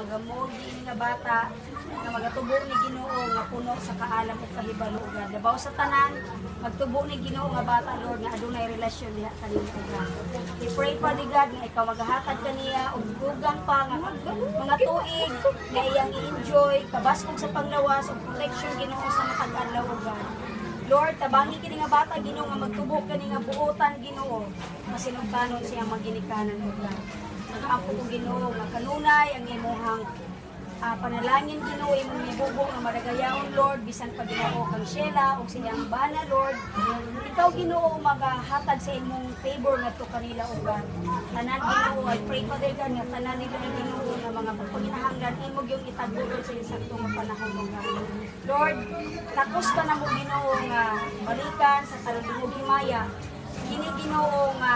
magamolding nga bata nga magatubo ni Ginoo nga puno sa kaalam ug kahibalo ug labaw sa tanan magtubo ni Ginoo nga bata Lord nga adunay relasyon diha kanimo ug we pray Father God nga ikaw maghatag kaniya og dugang pa nga mga tuig nga iyang i-enjoy kabaskog sa panglawas ug protection Ginoo sa matag adlaw ug Lord, tabangi kini nga bata Ginoo nga magtubok kani nga buotan Ginoo. Masinugtanon siyang maginikanan mo God. Nag-ampo ko Ginoo nga kanunay ang imong panalangin Ginoo imong ibubo nga madagayaon Lord bisan pa Ginoo kang Sheila ug siyang bana Lord. Ikaw Ginoo magahatag sa imong favor ngadto kanila ug God. Tanan Ginoo, I pray Father God nga tanan nila Ginoo nga mga pagpanginahanglan imo gyud itagburon sa saktong panahon ug God. Lord, tapos ka na mo Ginoo nga balikan sa taludong himaya. Kini Ginoo nga